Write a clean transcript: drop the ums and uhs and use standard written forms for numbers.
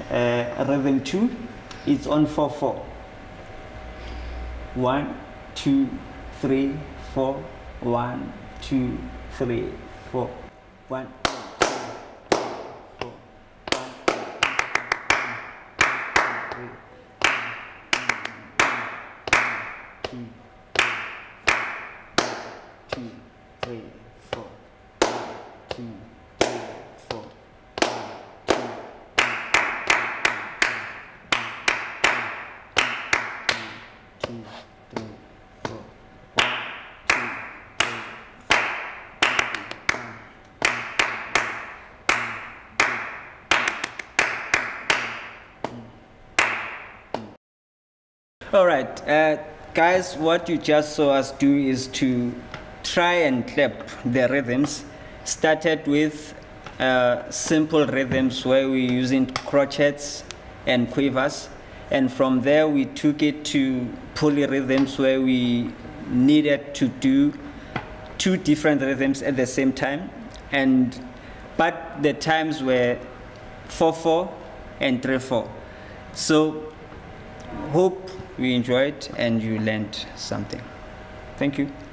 Rhythm 2 is on 4/4. 1, 2, 3, 4. 1, 2, 3, 4. 1, 2, 4. 2, 3, 4. 2, 3, 4. 2, 3, 4. 1, 2, 3, 4. All right, guys, what you just saw us do is to try and clap the rhythms. Started with simple rhythms where we're using crotchets and quavers, and from there we took it to polyrhythms where we needed to do 2 different rhythms at the same time, but the times were 4/4 and 3/4. So hope you enjoyed and you learned something. Thank you.